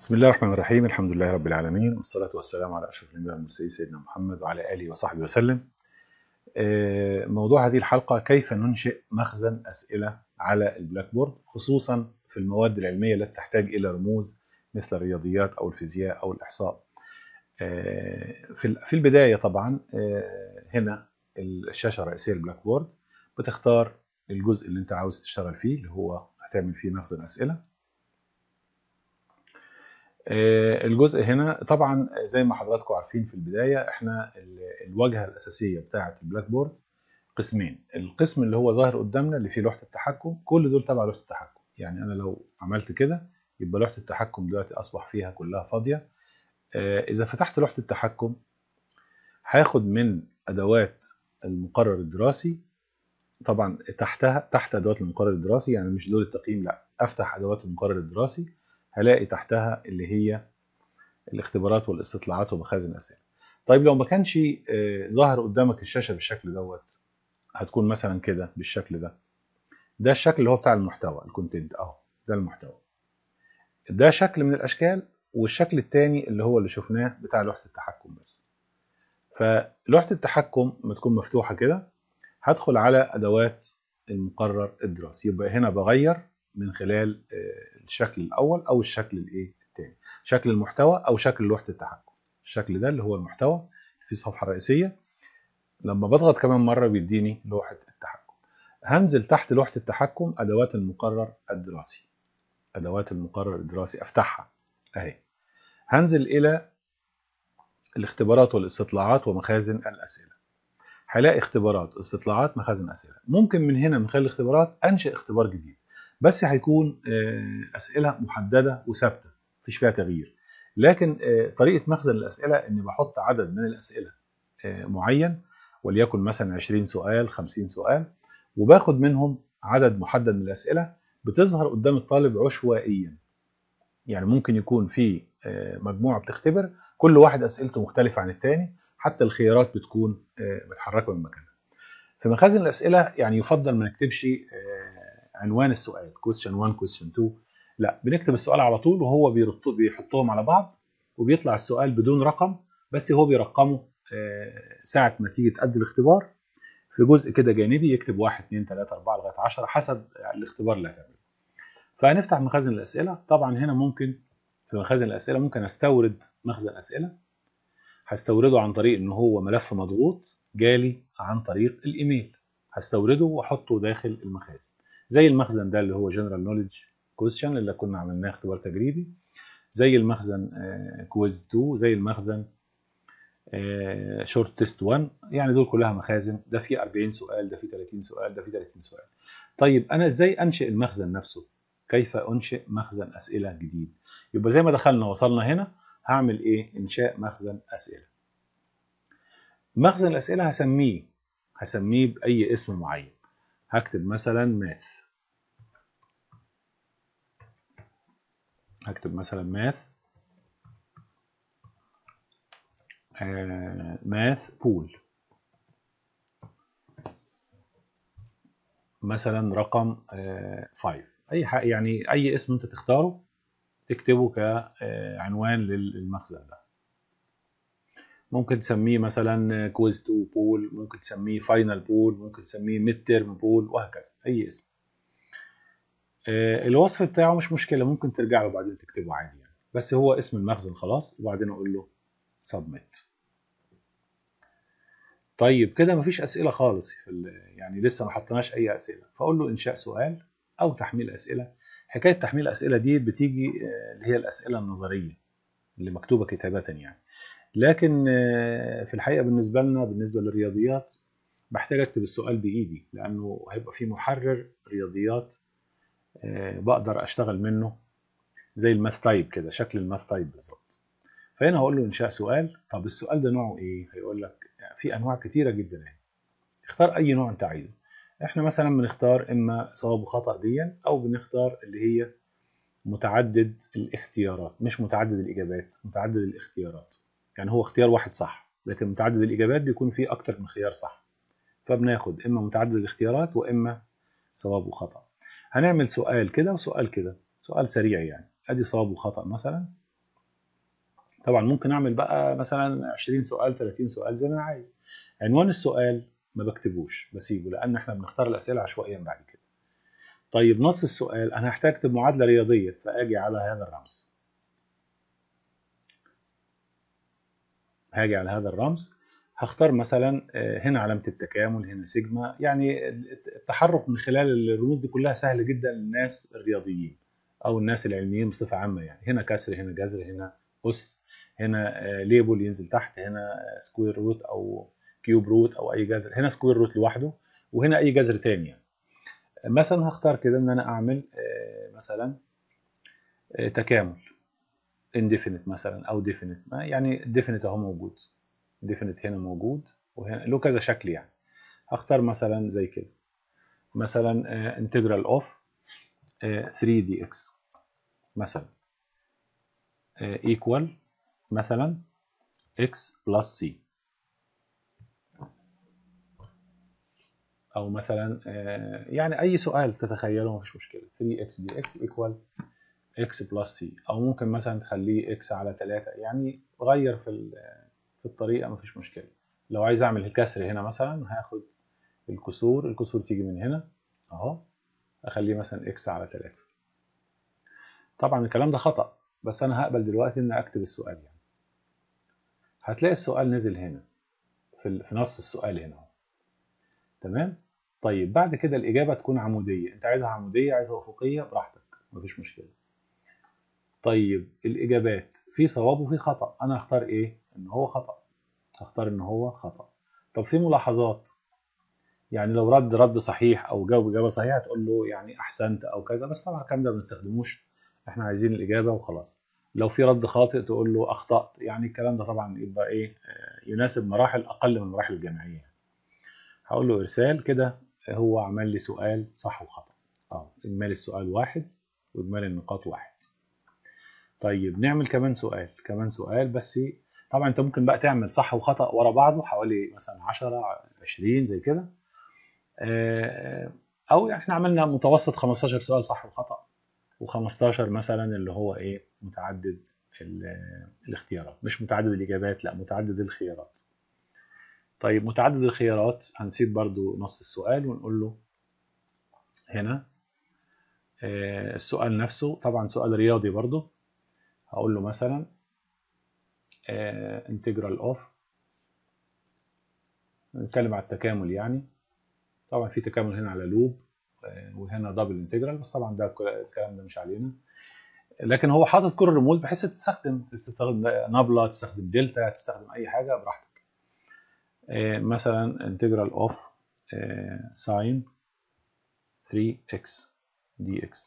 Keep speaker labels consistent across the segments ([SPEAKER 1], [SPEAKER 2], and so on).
[SPEAKER 1] بسم الله الرحمن الرحيم. الحمد لله رب العالمين، والصلاة والسلام على أشرف الأنبياء والمرسلين سيدنا محمد وعلى آله وصحبه وسلم. موضوع هذه الحلقة: كيف ننشئ مخزن أسئلة على البلاك بورد، خصوصا في المواد العلمية التي تحتاج إلى رموز مثل الرياضيات أو الفيزياء أو الإحصاء. في البداية طبعا هنا الشاشة الرئيسية البلاك بورد، بتختار الجزء اللي أنت عاوز تشتغل فيه اللي هو هتعمل فيه مخزن أسئلة. الجزء هنا طبعا زي ما حضراتكم عارفين، في البداية احنا الواجهة الأساسية بتاعة البلاك بورد قسمين. القسم اللي هو ظاهر قدامنا اللي فيه لوحة التحكم، كل دول تبع لوحة التحكم. يعني أنا لو عملت كده يبقى لوحة التحكم دلوقتي أصبح فيها كلها فاضية. إذا فتحت لوحة التحكم هاخد من أدوات المقرر الدراسي. طبعا تحت أدوات المقرر الدراسي، يعني مش دول التقييم، لا، أفتح أدوات المقرر الدراسي هلاقي تحتها اللي هي الاختبارات والاستطلاعات ومخازن الأسئلة. طيب لو ما كانش ظاهر قدامك الشاشة بالشكل دوت، هتكون مثلا كده بالشكل ده. ده الشكل اللي هو بتاع المحتوى، الكونتنت اهو، ده المحتوى. ده شكل من الأشكال، والشكل التاني اللي هو اللي شفناه بتاع لوحة التحكم بس. فلوحة التحكم ما تكون مفتوحة كده، هدخل على أدوات المقرر الدراسي، يبقى هنا بغير من خلال الشكل الأول أو الشكل التاني، شكل المحتوى أو شكل لوحة التحكم. الشكل ده اللي هو المحتوى في الصفحة الرئيسية. لما بضغط كمان مرة بيديني لوحة التحكم. هنزل تحت لوحة التحكم أدوات المقرر الدراسي. أدوات المقرر الدراسي أفتحها أهي. هنزل إلى الاختبارات والاستطلاعات ومخازن الأسئلة. هلاقي اختبارات، استطلاعات، مخازن أسئلة. ممكن من هنا من خلال الاختبارات أنشئ اختبار جديد، بس هيكون أسئلة محددة وثابتة مفيش فيها تغيير. لكن طريقة مخزن الأسئلة إني بحط عدد من الأسئلة معين، وليكن مثلا 20 سؤال 50 سؤال، وباخد منهم عدد محدد من الأسئلة بتظهر قدام الطالب عشوائيا. يعني ممكن يكون في مجموعة بتختبر، كل واحد أسئلته مختلفة عن التاني، حتى الخيارات بتكون متحركة من مكانها. في مخازن الأسئلة يعني يفضل ما نكتبش عنوان السؤال question 1 question 2، لا، بنكتب السؤال على طول وهو بيحطهم على بعض، وبيطلع السؤال بدون رقم، بس هو بيرقمه ساعة ما تيجي تأدي الاختبار. في جزء كده جانبي يكتب 1 2 3 4 لغاية 10 حسب الاختبار اللي هتعمله. فهنفتح مخازن الأسئلة. طبعا هنا ممكن في مخازن الأسئلة ممكن استورد مخزن أسئلة. هستورده عن طريق ان هو ملف مضغوط جالي عن طريق الايميل، هستورده واحطه داخل المخازن. زي المخزن ده اللي هو جنرال نوليدج كويستشن اللي كنا عملناه اختبار تجريبي، زي المخزن كويز 2، زي المخزن شورت تيست 1. يعني دول كلها مخازن، ده فيه 40 سؤال، ده فيه 30 سؤال، ده فيه 30 سؤال. طيب انا ازاي انشئ المخزن نفسه؟ كيف انشئ مخزن اسئله جديد؟ يبقى زي ما دخلنا وصلنا هنا، هعمل ايه؟ انشاء مخزن اسئله. مخزن الأسئلة هسميه بأي اسم معين. هكتب مثلا ماث، هكتب مثلا ماث بول مثلا، رقم 5. أي حاجة، يعني أي اسم أنت تختاره تكتبه كعنوان للمخزن ده. ممكن تسميه مثلا كويز 2 بول، ممكن تسميه فاينل بول، ممكن تسميه ميد تيرم بول، وهكذا أي اسم. الوصف بتاعه مش مشكلة، ممكن ترجع له بعدين تكتبه عادي يعني، بس هو اسم المخزن خلاص، وبعدين أقول له سبميت. طيب كده مفيش أسئلة خالص يعني لسه ما حطيناش أي أسئلة، فأقول له إنشاء سؤال أو تحميل أسئلة. حكاية تحميل أسئلة دي بتيجي اللي هي الأسئلة النظرية اللي مكتوبة كتابة يعني. لكن في الحقيقة بالنسبة لنا، بالنسبة للرياضيات، بحتاج أكتب السؤال بإيدي، لأنه هيبقى في محرر رياضيات بقدر أشتغل منه زي الماث تايب كده، شكل الماث تايب بالظبط. فهنا هقول له إنشاء سؤال. طب السؤال ده نوعه إيه؟ هيقول لك في أنواع كتيرة جدا يعني. اختار اي نوع انت عايزه. احنا مثلا بنختار اما صواب وخطأ ديا، او بنختار اللي هي متعدد الاختيارات، مش متعدد الاجابات، متعدد الاختيارات. يعني هو اختيار واحد صح، لكن متعدد الاجابات بيكون فيه اكتر من خيار صح. فبناخد اما متعدد الاختيارات واما صواب وخطأ. هنعمل سؤال كده وسؤال كده، سؤال سريع يعني. ادي صواب وخطأ مثلا، طبعا ممكن اعمل بقى مثلا 20 سؤال 30 سؤال زي ما انا عايز. عنوان السؤال ما بكتبوش، بسيبه، لان احنا بنختار الاسئله عشوائيا بعد كده. طيب نص السؤال انا هحتاج اكتب معادله رياضيه، فاجي على هذا الرمز، هاجي على هذا الرمز، هختار مثلا هنا علامه التكامل، هنا سيجما. يعني التحرك من خلال الرموز دي كلها سهل جدا للناس الرياضيين او الناس العلميين بصفه عامه. يعني هنا كسر، هنا جذر، هنا اس، هنا ليبل ينزل تحت، هنا سكوير روت او كيوب روت او اي جذر، هنا سكوير روت لوحده، وهنا اي جذر تاني. يعني مثلا هختار كده ان انا اعمل مثلا تكامل indefinite مثلا او definite. يعني definite اهو موجود، definite هنا موجود، وهنا له كذا شكل. يعني هختار مثلا زي كده، مثلا integral of 3dx مثلا equal مثلا x plus c، او مثلا يعني اي سؤال تتخيله مفيش مشكله. 3x dx equal x plus c، او ممكن مثلا تخليه x على 3. يعني غير في الطريقه مفيش مشكله. لو عايز اعمل الكسر هنا مثلا هاخد الكسور تيجي من هنا اهو، اخليه مثلا x على 3. طبعا الكلام ده خطأ، بس انا هقبل دلوقتي ان اكتب السؤال. يعني هتلاقي السؤال نزل هنا في نص السؤال هنا اهو. تمام. طيب بعد كده الاجابه تكون عموديه، انت عايزها عموديه عايزها افقيه براحتك مفيش مشكله. طيب الاجابات في صواب وفي خطأ، انا هختار ايه؟ ان هو خطأ، هختار ان هو خطأ. طب في ملاحظات، يعني لو رد صحيح او جاوب اجابه صحيحه تقول له يعني احسنت او كذا، بس طبعا الكلام ده ما بنستخدموش، احنا عايزين الاجابه وخلاص. لو في رد خاطئ تقول له اخطأت. يعني الكلام ده طبعا يبقى ايه يناسب مراحل اقل من المراحل الجامعيه. هقول له ارسال كده، هو عمل لي سؤال صح وخطأ. اجمالي السؤال 1 واجمالي النقاط 1. طيب نعمل كمان سؤال بس. طبعا انت ممكن بقى تعمل صح وخطأ ورا بعضه حوالي مثلا 10 20 زي كده، او احنا عملنا متوسط 15 سؤال صح وخطأ، و15 مثلا اللي هو ايه متعدد الاختيارات، مش متعدد الاجابات، لا متعدد الخيارات. طيب متعدد الخيارات هنسيب برضو نص السؤال ونقول له هنا السؤال نفسه طبعا سؤال رياضي برضو، هقول له مثلا integral of، نتكلم على التكامل. يعني طبعا في تكامل هنا على لوب وهنا دبل انتجرال، بس طبعا ده الكلام ده مش علينا. لكن هو حاطط كل الرموز بحيث تستخدم نابله، تستخدم دلتا، تستخدم اي حاجه براحتك. مثلا انتجرال اوف ساين 3x dx،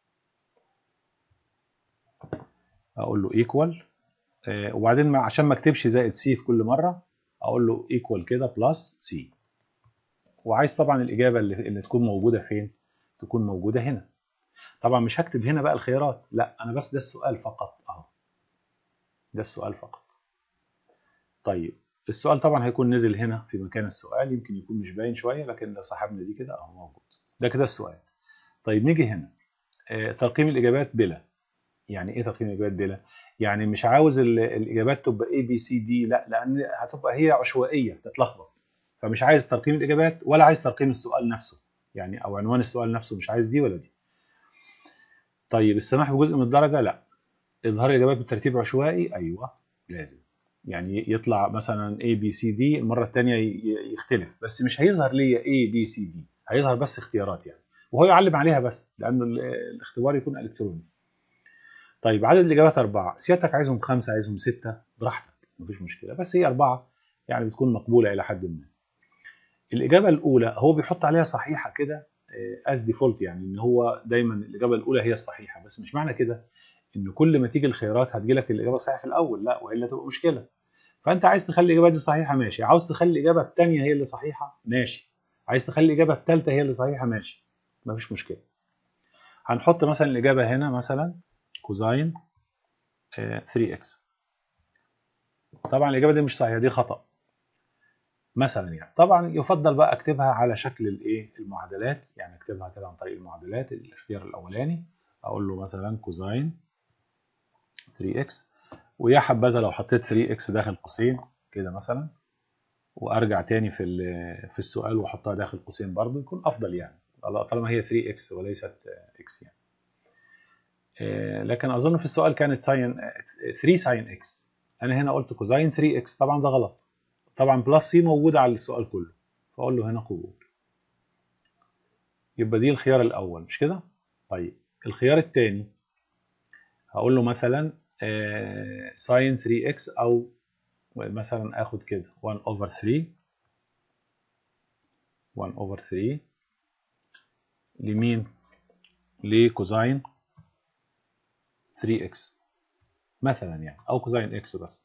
[SPEAKER 1] اقول له ايكوال، وبعدين عشان ما اكتبش زائد سي في كل مره اقول له ايكوال كده بلس سي. وعايز طبعا الاجابه اللي تكون موجوده فين؟ تكون موجوده هنا. طبعا مش هكتب هنا بقى الخيارات، لا انا بس ده السؤال فقط اهو، ده السؤال فقط. طيب السؤال طبعا هيكون نزل هنا في مكان السؤال، يمكن يكون مش باين شويه، لكن لو سحبنا دي كده اهو موجود، ده كده السؤال. طيب نيجي هنا ترقيم الاجابات بلا. يعني ايه ترقيم الاجابات بلا؟ يعني مش عاوز الاجابات تبقى A B C D، لا، لان هتبقى هي عشوائيه تتلخبط، فمش عايز ترقيم الاجابات ولا عايز ترقيم السؤال نفسه، يعني او عنوان السؤال نفسه مش عايز دي ولا دي. طيب السماح بجزء من الدرجه، لا. اظهار الاجابات بالترتيب عشوائي، ايوه لازم. يعني يطلع مثلا A B C D، المره الثانيه يختلف، بس مش هيظهر لي A B C D، هيظهر بس اختيارات يعني، وهو يعلم عليها بس لانه الاختبار يكون الكتروني. طيب عدد الاجابات 4، سيادتك عايزهم 5 عايزهم 6 براحتك مفيش مشكله، بس هي 4 يعني بتكون مقبوله الى حد ما. الاجابه الاولى هو بيحط عليها صحيحه كده از ديفولت، يعني ان هو دايما الاجابه الاولى هي الصحيحه، بس مش معنى كده ان كل ما تيجي الخيارات هتجي لك الاجابه الصحيحه في الاول، لا، والا تبقى مشكله. فانت عايز تخلي الاجابه دي صحيحه ماشي، عاوز تخلي الاجابه الثانيه هي اللي صحيحه ماشي، عايز تخلي الاجابه الثالثه هي اللي صحيحه ماشي، مفيش مشكله. هنحط مثلا الاجابه هنا مثلا كوزاين 3x. طبعا الاجابه دي مش صحيحه، دي خطا مثلا. يعني طبعا يفضل بقى اكتبها على شكل الايه المعادلات، يعني اكتبها كده عن طريق المعادلات. الاختيار الاولاني اقول له مثلا كوزاين 3x، ويا حبذا لو حطيت 3x داخل قوسين كده مثلا، وارجع تاني في السؤال واحطها داخل قوسين برضو يكون افضل يعني، طالما هي 3x وليست x يعني. لكن اظن في السؤال كانت ساين 3 ساين x، انا هنا قلت كوزين 3x، طبعا ده غلط. طبعا بلس سي موجوده على السؤال كله، فاقول له هنا قبول. يبقى دي الخيار الاول مش كده؟ طيب الخيار الثاني هقول له مثلا ساين 3x، او مثلا اخد كده 1 over 3 1 over 3 لمين؟ لكوزين 3x مثلا يعني، او كوزين x بس.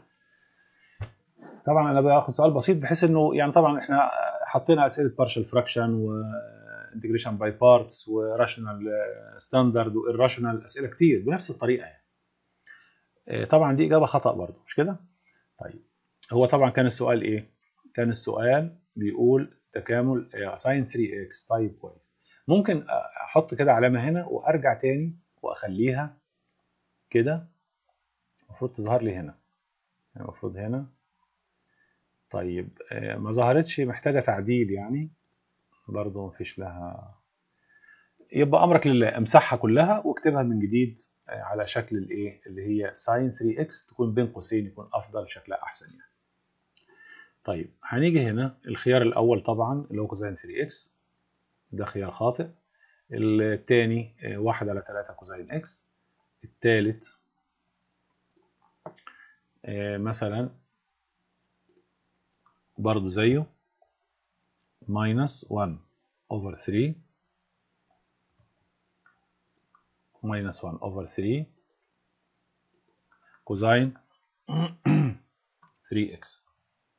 [SPEAKER 1] طبعا انا باخد سؤال بسيط بحيث انه يعني طبعا احنا حطينا اسئله بارشال فراكشن وانتجريشن باي بارتس وراشونال ستاندرد والراشونال، اسئله كتير بنفس الطريقه يعني. طبعا دي اجابه خطا برضه مش كده؟ طيب هو طبعا كان السؤال ايه؟ كان السؤال بيقول تكامل ساين 3x. طيب كويس، ممكن احط كده علامه هنا وارجع تاني واخليها كده، المفروض تظهر لي هنا، المفروض هنا. طيب ما ظهرتش، محتاجه تعديل يعني، برضه مفيش لها. يبقى امرك لله، امسحها كلها واكتبها من جديد على شكل الايه اللي هي ساين 3x، تكون بين قوسين يكون افضل، شكلها احسن يعني. طيب هنيجي هنا الخيار الاول طبعا اللي هو كوزين 3x، ده خيار خاطئ. الثاني 1/3 كوزين x. الثالث مثلا برضو زيه minus 1 over 3 minus 1 over 3 كوزين 3x.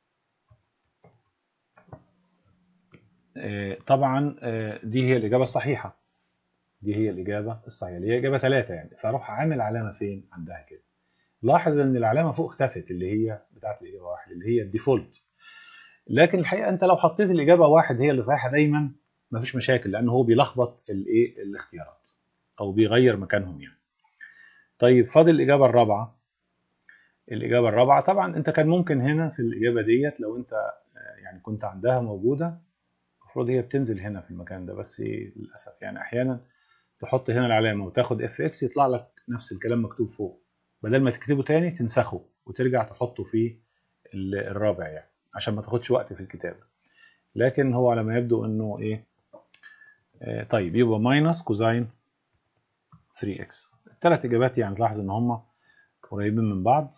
[SPEAKER 1] طبعا دي هي الإجابة الصحيحة، دي هي الإجابة الصحيحة اللي هي إجابة 3 يعني، فأروح عامل علامة فين عندها كده. لاحظ إن العلامة فوق اختفت اللي هي بتاعت الإجابة 1 اللي هي الديفولت، لكن الحقيقة أنت لو حطيت الإجابة 1 هي اللي صحيحة دايما مفيش مشاكل، لأنه هو بيلخبط الإيه الاختيارات أو بيغير مكانهم يعني. طيب فاضل الإجابة الرابعة. الإجابة الرابعة طبعا أنت كان ممكن هنا في الإجابة ديت لو أنت يعني كنت عندها موجودة، المفروض هي بتنزل هنا في المكان ده، بس للأسف يعني أحيانا تحط هنا العلامة وتاخد اف اكس يطلع لك نفس الكلام مكتوب فوق، بدل ما تكتبه تاني تنسخه وترجع تحطه في الرابع يعني عشان ما تاخدش وقت في الكتابة. لكن هو على ما يبدو انه ايه طيب يبقى ماينس كوزين 3x. الثلاث اجابات يعني تلاحظ ان هم قريبين من بعض.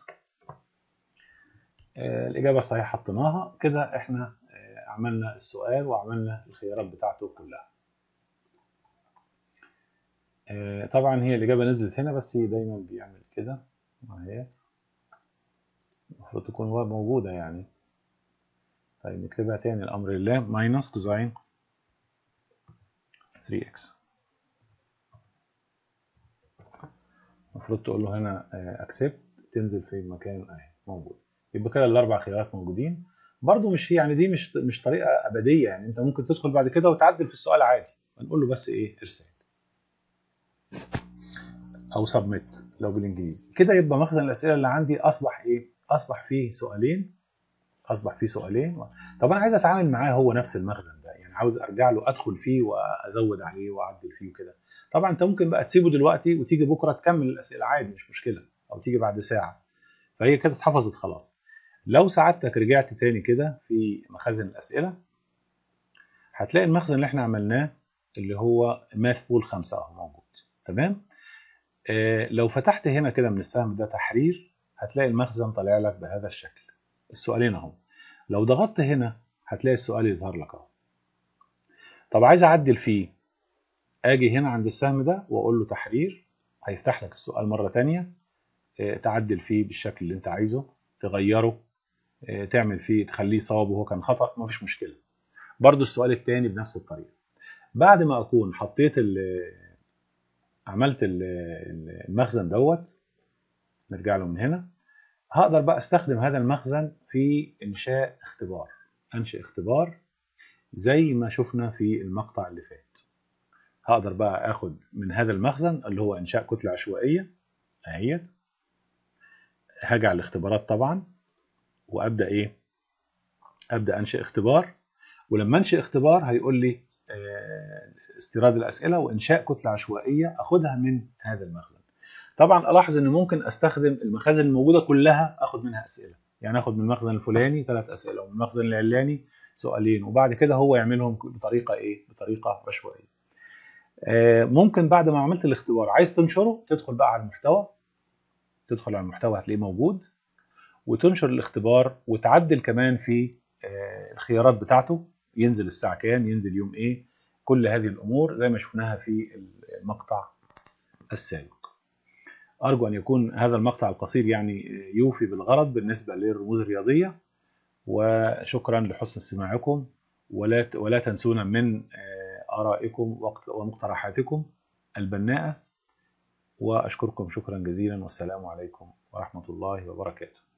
[SPEAKER 1] الاجابة الصحيحة حطيناها كده، احنا عملنا السؤال وعملنا الخيارات بتاعته كلها. طبعا هي الإجابة نزلت هنا بس دايما بيعمل كده اهيت، المفروض تكون موجودة يعني. طيب نكتبها تاني الأمر لله، ماينس كوزين 3x. المفروض تقول له هنا اكسبت، تنزل في المكان اهي موجود. يبقى كده الأربع خيارات موجودين. برضو مش يعني دي مش طريقة أبدية يعني، أنت ممكن تدخل بعد كده وتعدل في السؤال عادي، هنقول له بس إيه إرسال أو سبميت لو بالإنجليزي كده. يبقى مخزن الأسئلة اللي عندي أصبح إيه؟ أصبح فيه سؤالين، اصبح فيه سؤالين. طب انا عايز اتعامل معاه هو نفس المخزن ده يعني، عاوز ارجع له ادخل فيه وازود عليه واعدل فيه وكده. طبعا انت ممكن بقى تسيبه دلوقتي وتيجي بكره تكمل الاسئله عادي مش مشكله، او تيجي بعد ساعه، فهي كده اتحفظت خلاص. لو سعادتك رجعت تاني كده في مخازن الاسئله هتلاقي المخزن اللي احنا عملناه اللي هو ماث بول 5 اهو موجود تمام. لو فتحت هنا كده من السهم ده تحرير هتلاقي المخزن طالع لك بهذا الشكل، السؤالين اهو. لو ضغطت هنا هتلاقي السؤال يظهر لك اهو. طب عايز اعدل فيه، اجي هنا عند السهم ده واقول له تحرير، هيفتح لك السؤال مرة تانية، تعدل فيه بالشكل اللي انت عايزه، تغيره، تعمل فيه تخليه صواب وهو كان خطأ، مفيش مشكلة. برضو السؤال التاني بنفس الطريقة. بعد ما اكون حطيت عملت المخزن دوت، نرجع له من هنا، هقدر بقى استخدم هذا المخزن في انشاء اختبار، انشئ اختبار زي ما شفنا في المقطع اللي فات. هقدر بقى اخد من هذا المخزن اللي هو انشاء كتلة عشوائية اهيت، هاجي على الاختبارات طبعا، وابدا ايه، ابدا انشئ اختبار. ولما انشئ اختبار هيقول لي استيراد الاسئله وانشاء كتله عشوائيه اخدها من هذا المخزن. طبعا الاحظ ان ممكن استخدم المخازن الموجوده كلها اخد منها اسئله، يعني اخد من المخزن الفلاني 3 اسئله ومن المخزن العلاني سؤالين، وبعد كده هو يعملهم بطريقه ايه، بطريقه عشوائيه. ممكن بعد ما عملت الاختبار عايز تنشره، تدخل بقى على المحتوى، تدخل على المحتوى هتلاقيه موجود، وتنشر الاختبار وتعدل كمان في الخيارات بتاعته، ينزل الساعة كام، ينزل يوم ايه، كل هذه الامور زي ما شفناها في المقطع السابق. ارجو ان يكون هذا المقطع القصير يعني يوفي بالغرض بالنسبة للرموز الرياضية، وشكرا لحسن استماعكم، ولا تنسونا من آرائكم ومقترحاتكم البناءة، وأشكركم شكرا جزيلا، والسلام عليكم ورحمة الله وبركاته.